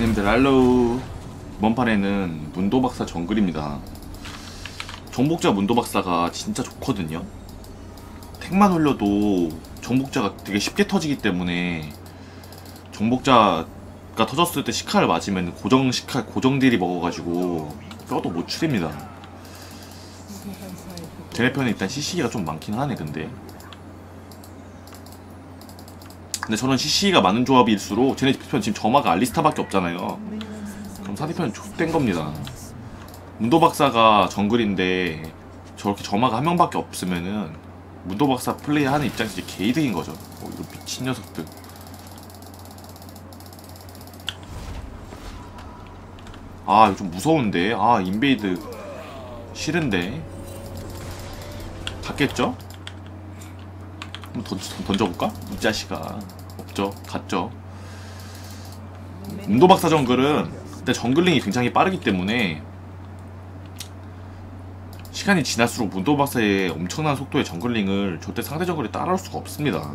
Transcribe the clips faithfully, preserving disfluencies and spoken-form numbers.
님들 할로우. 이번 판에는 문도박사 정글입니다. 정복자 문도박사가 진짜 좋거든요. 택만 올려도 정복자가 되게 쉽게 터지기 때문에 정복자가 터졌을 때 시카를 맞으면 고정 시카 고정 딜이 먹어가지고 뼈도 못 추립니다. 쟤네 편에 일단 씨씨이가 좀 많긴 하네. 근데 근데 저는 씨씨이가 많은 조합일수록 쟤네 편 지금 점화가 알리스타밖에 없잖아요. 그럼 상대편은 족된 겁니다. 문도박사가 정글인데 저렇게 점화가 한 명밖에 없으면은 문도박사 플레이하는 입장에서 이제 개이득인 거죠. 어, 이거 미친 녀석들. 아 이거 좀 무서운데. 아 인베이드 싫은데. 갔겠죠? 한번 던져, 던져볼까? 이 자식아. 없죠. 갔죠. 문도박사 정글은 일단 정글링이 굉장히 빠르기 때문에 시간이 지날수록 문도박사의 엄청난 속도의 정글링을 절대 상대 정글이 따라올 수가 없습니다.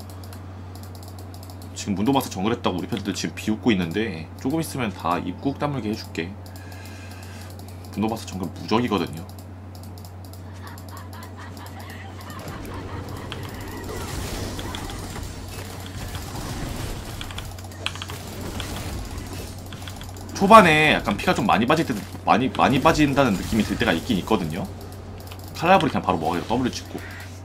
지금 문도박사 정글했다고 우리 팬들 지금 비웃고 있는데 조금 있으면 다 입 꾹 다물게 해줄게. 문도박사 정글 무적이거든요. 초반에 약간 피가 좀 많이 빠질 때 많이 많이 빠진다는 느낌이 들 때가 있긴 있거든요. 칼라브리 그냥 바로 먹어요. 더블유 찍고.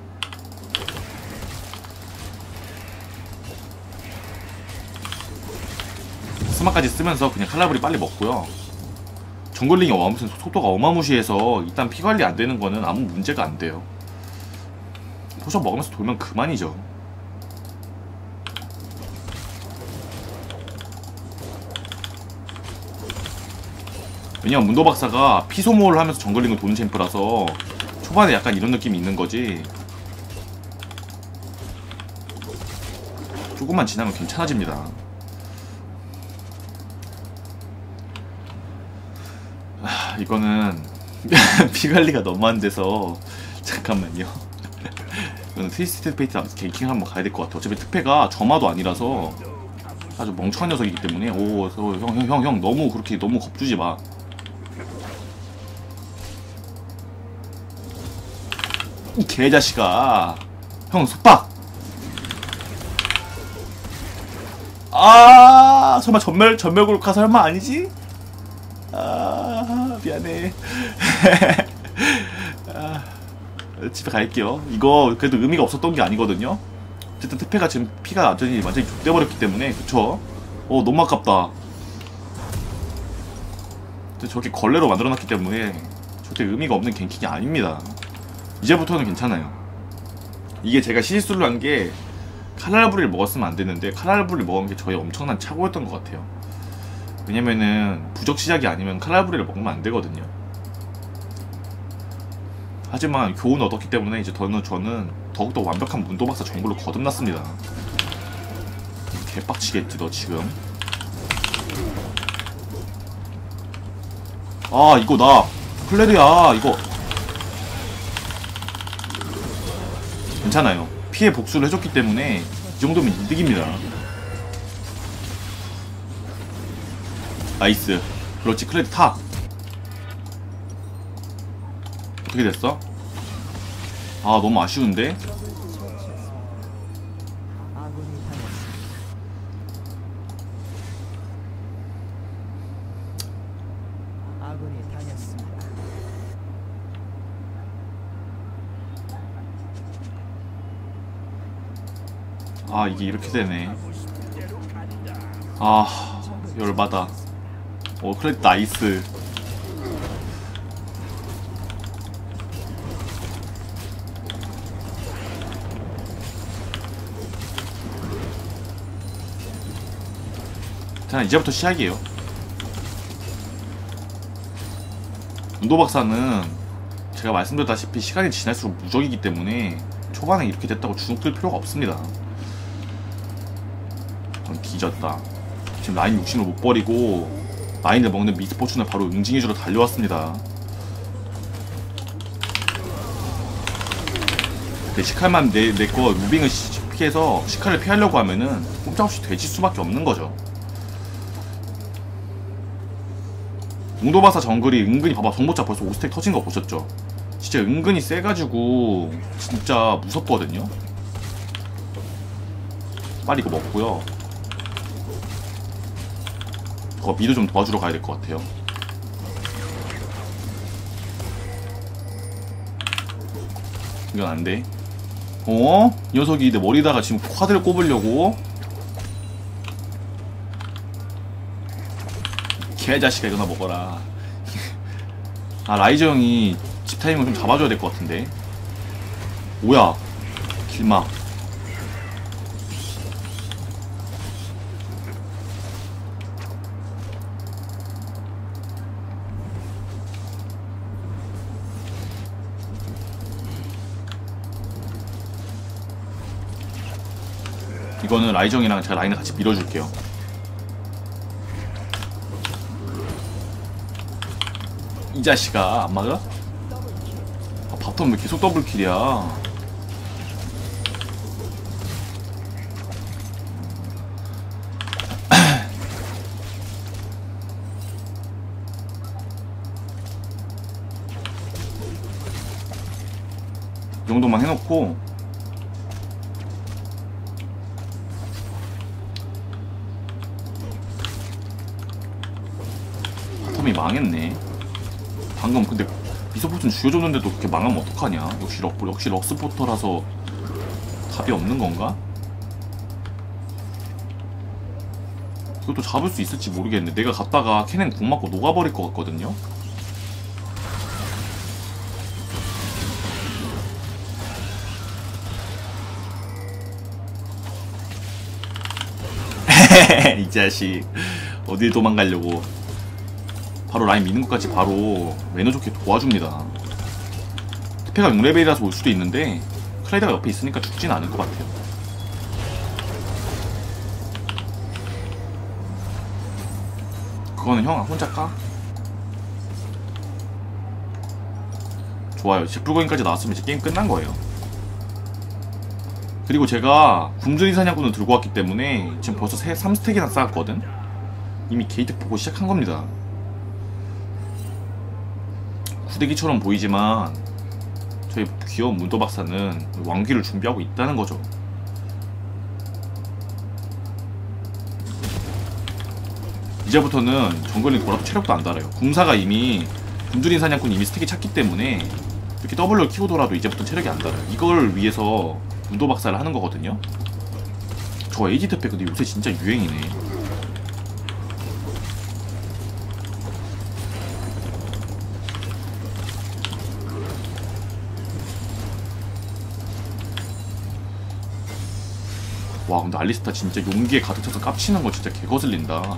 스마까지 쓰면서 그냥 칼라브리 빨리 먹고요. 정글링이 아무튼 속도가 어마무시해서 일단 피 관리 안 되는 거는 아무 문제가 안 돼요. 포션 먹으면서 돌면 그만이죠. 왜냐면 문도박사가 피 소모를 하면서 정글링을 도는 챔프라서 초반에 약간 이런 느낌이 있는 거지. 조금만 지나면 괜찮아집니다. 아, 이거는 피관리가 너무 안 돼서 잠깐만요. 이거는 트위스티드 페이트 갱킹 한번 가야 될 것 같아. 어차피 특패가 점화도 아니라서 아주 멍청한 녀석이기 때문에. 오, 형 형 형 형 너무 그렇게 너무 겁주지 마. 이 개자식아. 형 속박. 아 설마 전멸 전멸 골카 설마 아니지? 아 미안해. 아, 집에 갈게요. 이거 그래도 의미가 없었던 게 아니거든요. 어쨌든 특패가 지금 피가 완전히 완전히 족돼버렸기 때문에. 그쵸? 어 너무 아깝다. 저렇게 걸레로 만들어놨기 때문에 절대 의미가 없는 갱킹이 아닙니다. 이제부터는 괜찮아요. 이게 제가 실수를 한 게 칼날부리를 먹었으면 안 되는데 칼날부리를 먹은 게 저의 엄청난 착오였던 것 같아요. 왜냐면은 부적 시작이 아니면 칼날부리를 먹으면 안 되거든요. 하지만 교훈을 얻었기 때문에 이제 저는 저는 더욱더 완벽한 문도박사 정글로 거듭났습니다. 개빡치겠지 너 지금. 아 이거 나 플레르야 이거. 괜찮아요. 피해 복수를 해줬기 때문에 이 정도면 이득입니다. 나이스. 그렇지 클레드 타. 어떻게 됐어? 아 너무 아쉬운데? 아 이게 이렇게 되네. 아 열받아. 어 그래 나이스. 자 이제부터 시작이에요. 문도박사는 제가 말씀드렸다시피 시간이 지날수록 무적이기 때문에 초반에 이렇게 됐다고 주눅들 필요가 없습니다. 뒤졌다. 지금 라인 욕심을 못 버리고 라인을 먹는 미스포춘을 바로 응징해주러 달려왔습니다. 시칼만 내, 내거 무빙을 피해서 시칼을 피하려고 하면은 꼼짝없이 돼질 수밖에 없는 거죠. 웅도바사 정글이 은근히 봐봐 정보차 벌써 오 스택 터진 거 보셨죠? 진짜 은근히 세가지고 진짜 무섭거든요. 빨리 이거 먹고요. 저 미드 좀 도와주러 가야 될 것 같아요. 이건 안돼. 어? 이 녀석이 내 머리다가 지금 쿼드를 꼽으려고? 개자식아 이거나 먹어라. 아 라이저 형이 집 타이밍을 좀 잡아줘야 될 것 같은데. 뭐야 길막. 이거는 라이정이랑 제가 라인을 같이 밀어줄게요. 이 자식아 안 막아? 아, 바텀 왜 계속 더블킬이야? 이 정도만 해놓고 바텀이 망했네. 방금 근데 미소포트는 죽여줬는데도 그렇게 망하면 어떡하냐? 역시 럭, 역시 럭스포터라서 답이 없는 건가? 그것도 잡을 수 있을지 모르겠네. 내가 갔다가 캐넨 궁 맞고 녹아버릴 것 같거든요? 이 자식 어딜 도망가려고. 바로 라인 미는 것까지 바로 매너 좋게 도와줍니다. 트페가 육 레벨이라서 올 수도 있는데 클라이드가 옆에 있으니까 죽진 않을 것 같아요. 그거는 형 혼자 까? 좋아요. 제풀거인까지 나왔으면 이제 게임 끝난 거예요. 그리고 제가 굶주린 사냥꾼을 들고 왔기 때문에 지금 벌써 삼 스택이나 쌓았거든? 이미 게이트 보고 시작한 겁니다. 구대기처럼 보이지만 저희 귀여운 문도박사는 왕귀를 준비하고 있다는 거죠. 이제부터는 정글링 돌아도 체력도 안 달아요. 궁사가 이미 굶주린 사냥꾼이 이미 스택이 찼기 때문에 이렇게 더블을 키고 돌아도 이제부터 체력이 안 달아요. 이걸 위해서 문도박사를 하는 거거든요. 저 에이지 특패 근데 요새 진짜 유행이네. 와 근데 알리스타 진짜 용기에 가득 차서 깝치는 거 진짜 개거슬린다.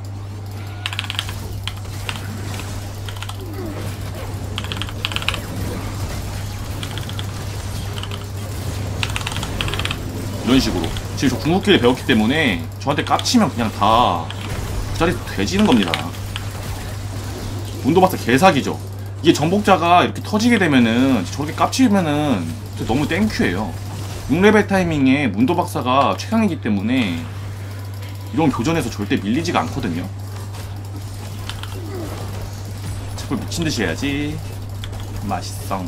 이런 식으로 지금 저 궁극기를 배웠기 때문에 저한테 깝치면 그냥 다 그 자리에서 돼지는 겁니다. 문도박사 개사기죠. 이게 정복자가 이렇게 터지게 되면은 저렇게 깝치면은 너무 땡큐예요. 육 레벨 타이밍에 문도박사가 최강이기 때문에 이런 교전에서 절대 밀리지가 않거든요. 자꾸 미친듯이 해야지. 맛있어.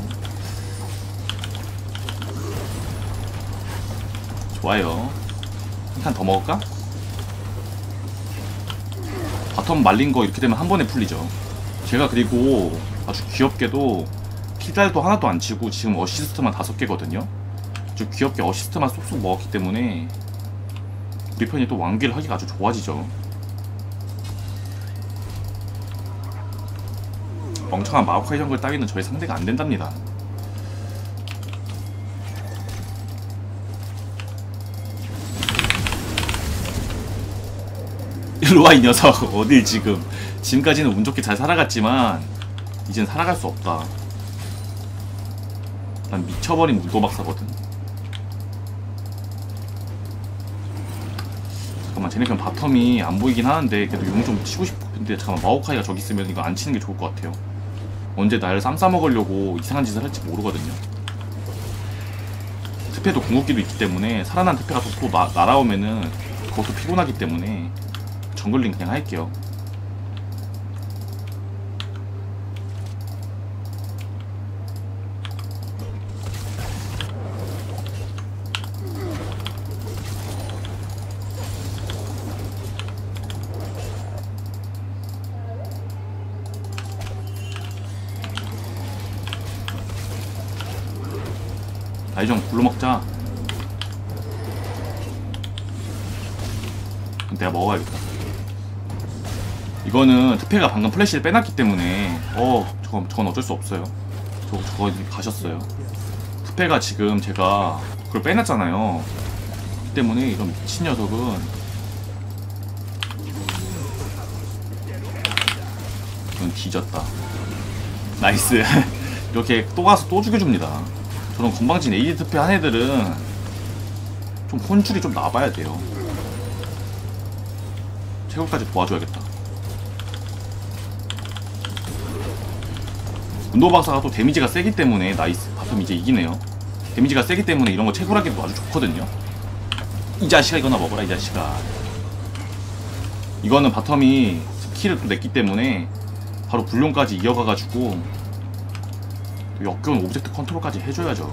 좋아요. 한 칸 더 먹을까? 바텀 말린 거 이렇게 되면 한 번에 풀리죠. 제가 그리고 아주 귀엽게도 키달도 하나도 안 치고 지금 어시스트만 다섯 개거든요. 아주 귀엽게 어시스트만 쏙쏙 먹었기 때문에 우리 편이 또 왕귀를 하기가 아주 좋아지죠. 멍청한 마오카이 정글 따위는 저희 상대가 안 된답니다. 일로와 이 녀석. 어딜 지금. 지금까지는 운 좋게 잘 살아갔지만 이젠 살아갈 수 없다. 난 미쳐버린 문도박사거든. 잠깐만 쟤네 그냥 바텀이 안 보이긴 하는데 그래도 용 좀 치고 싶은데 잠깐만 마오카이가 저기 있으면 이거 안 치는 게 좋을 것 같아요. 언제 나를 쌈 싸먹으려고 이상한 짓을 할지 모르거든요. 특패도 궁극기도 있기 때문에 살아난 특패가 또 나, 날아오면은 그것도 피곤하기 때문에 정글링 그냥 할게요. 아이정 불러 먹자. 내가 먹어야겠다. 이거는 트페가 방금 플래시를 빼놨기 때문에 어 저건, 저건 어쩔 수 없어요. 저거 저거 가셨어요. 트페가 지금 제가 그걸 빼놨잖아요. 그 때문에 이런 미친 녀석은 이건 뒤졌다. 나이스. 이렇게 또 가서 또 죽여줍니다. 저런 건방진 에이디 트페 한 애들은 좀 혼줄이 좀 나봐야 돼요. 최고까지 도와줘야겠다. 문도박사가 또 데미지가 세기 때문에 나이스. 바텀 이제 이기네요. 데미지가 세기 때문에 이런 거 채굴하기도 아주 좋거든요. 이 자식아 이거나 먹어라 이 자식아. 이거는 바텀이 키를 또 냈기 때문에 바로 불륜까지 이어가가지고 역겨운 오브젝트 컨트롤까지 해줘야죠.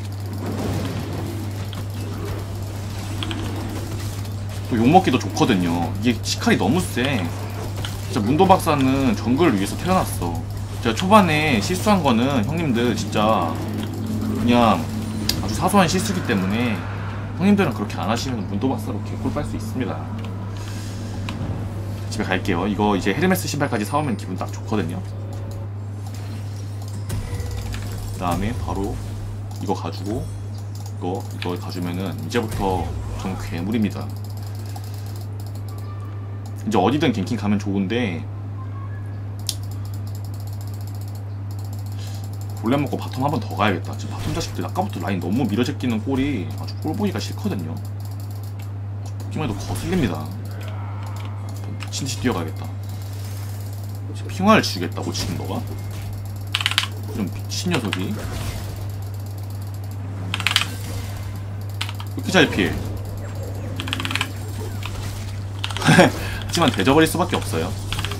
또 욕먹기도 좋거든요. 이게 시칼이 너무 세. 진짜 문도박사는 정글을 위해서 태어났어. 제가 초반에 실수한 거는 형님들 진짜 그냥 아주 사소한 실수기 때문에 형님들은 그렇게 안 하시면 문도박사로 개꿀 빨 수 있습니다. 집에 갈게요. 이거 이제 헤르메스 신발까지 사오면 기분 딱 좋거든요. 그 다음에 바로 이거 가지고 이거 이거 가주면은 이제부터 전 괴물입니다. 이제 어디든 갱킹 가면 좋은데 골렘 먹고 바텀 한 번 더 가야겠다. 지금 바텀 자식들 아까부터 라인 너무 밀어제끼는 꼴이 아주 꼴보기가 싫거든요. 보기만 해도 거슬립니다. 미친듯이 뛰어가야겠다. 지금 핑화를 주겠다고 지금 너가? 이런 미친 녀석이 왜 이렇게 잘 피해? 하지만 대져버릴 수밖에 없어요.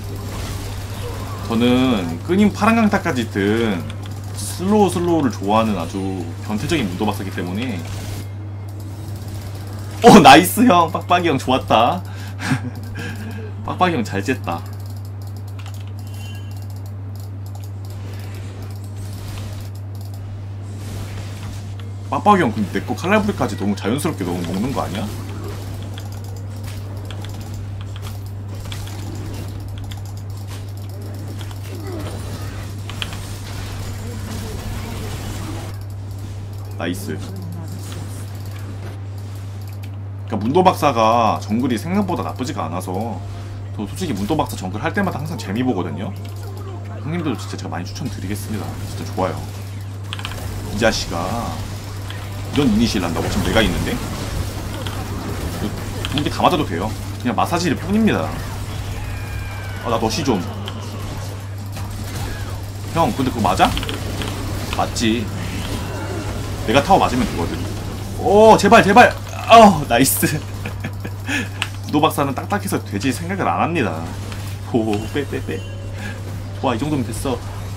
저는 끊임 파란강타까지 든 슬로우 슬로우를 좋아하는 아주 변태적인 문도박사기 때문에. 오 나이스 형. 빡빡이 형 좋았다. 빡빡이 형 잘 쨌다. 빡빡이 형 근데 내거 칼날부리까지 너무 자연스럽게 너무 먹는 거 아니야? 나이스. 그러니까 문도박사가 정글이 생각보다 나쁘지가 않아서 저 솔직히 문도박사 정글 할 때마다 항상 재미 보거든요. 형님들도 진짜 제가 많이 추천드리겠습니다. 진짜 좋아요. 이 자식아 이런 이니시를 한다고? 지금 내가 있는데? 두 개 다 맞아도 돼요. 그냥 마사지일 뿐입니다. 아 나 너시 좀. 형 근데 그거 맞아? 맞지. 내가 타워 맞으면 되거든. 오 제발 제발. 아우 나이스. 문도박사는 딱딱해서 되지 생각을 안 합니다. 오 빼 빼 빼. 좋아 이 정도면 됐어.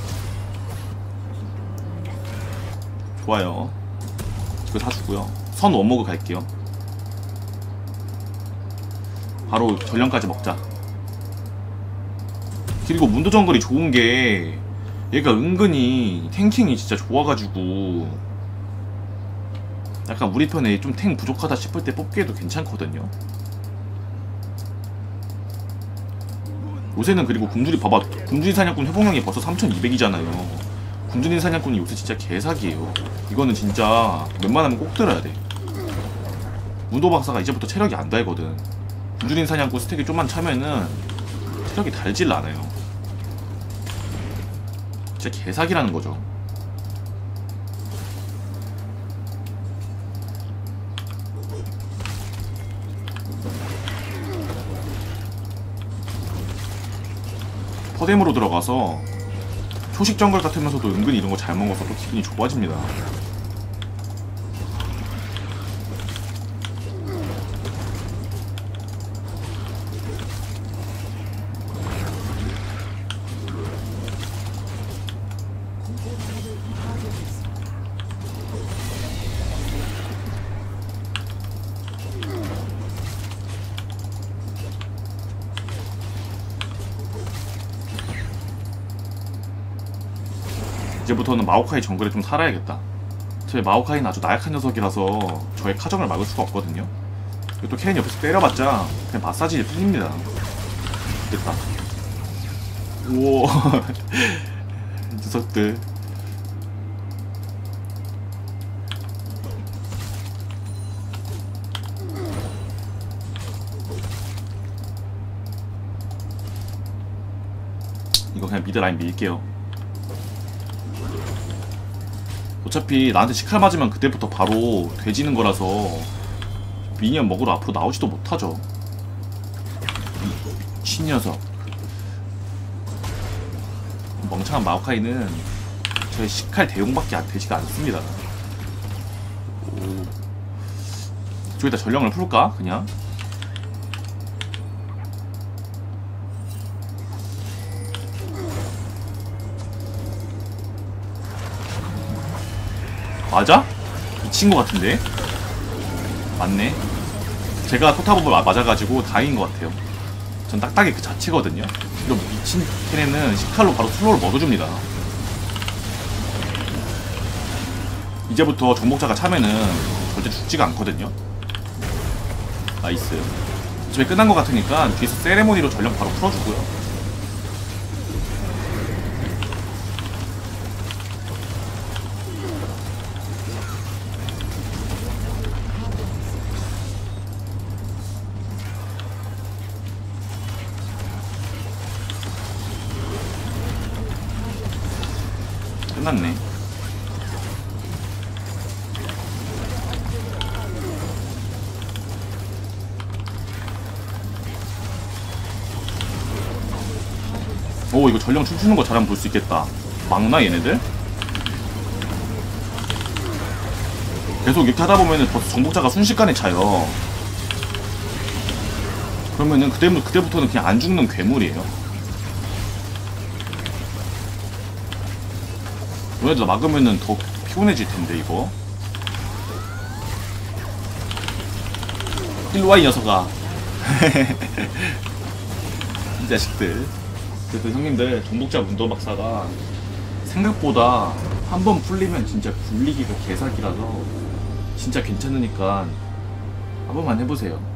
좋아요. 이거 사주고요. 선 원모그 갈게요. 바로 전령까지 먹자. 그리고 문도 정글이 좋은게 얘가 은근히 탱킹이 진짜 좋아가지고 약간 우리 편에 좀 탱 부족하다 싶을 때 뽑기에도 괜찮거든요. 요새는 그리고 굶주리 봐봐. 굶주리 사냥꾼 회복량이 벌써 삼천이백이잖아요 굶주리 사냥꾼이 요새 진짜 개사기예요. 이거는 진짜 웬만하면 꼭 들어야 돼. 문도박사가 이제부터 체력이 안 달거든. 굶주리 사냥꾼 스택이 좀만 차면은 체력이 달질 않아요. 진짜 개사기라는 거죠. 퍼뎀으로 들어가서 초식 정글 같으면서도 은근히 이런 거 잘 먹어서 또 기분이 좋아집니다. 이제부터는 마오카이 정글에 좀 살아야겠다. 저희 마오카이는 아주 나약한 녀석이라서 저의 카정을 막을 수가 없거든요. 그리고 또 케인 옆에서 때려봤자 그냥 마사지일 뿐입니다. 됐다. 우와 녀석들. 이거 그냥 미드 라인 밀게요. 어차피 나한테 시칼 맞으면 그때부터 바로 돼지는 거라서 미니언 먹으러 앞으로 나오지도 못하죠. 미친 녀석. 멍청한 마오카이는 저의 시칼 대용밖에 안 되지가 않습니다. 오. 저기다 전령을 풀까? 그냥? 맞아? 미친 것 같은데? 맞네. 제가 포탑업을 맞아가지고 다행인 것 같아요. 전 딱딱이 그 자체거든요. 근데 미친 걔네는 시칼로 바로 슬로우를 먹어줍니다. 이제부터 정복자가 차면은 절대 죽지가 않거든요. 나이스. 집에 끝난 것 같으니까 뒤에서 세레모니로 전령 바로 풀어주고요. 끝났네. 오, 이거 전령 춤추는 거 잘하면 볼 수 있겠다. 막나 얘네들? 계속 이렇게 하다 보면은 벌써 정복자가 순식간에 차요. 그러면은 그때, 그때부터는 그냥 안 죽는 괴물이에요. 너네들 막으면은 더 피곤해질 텐데, 이거. 일로와, 이 녀석아. 이 자식들. 그래도 형님들, 정복자 문도박사가 생각보다 한 번 풀리면 진짜 굴리기가 개사기라서 진짜 괜찮으니까 한 번만 해보세요.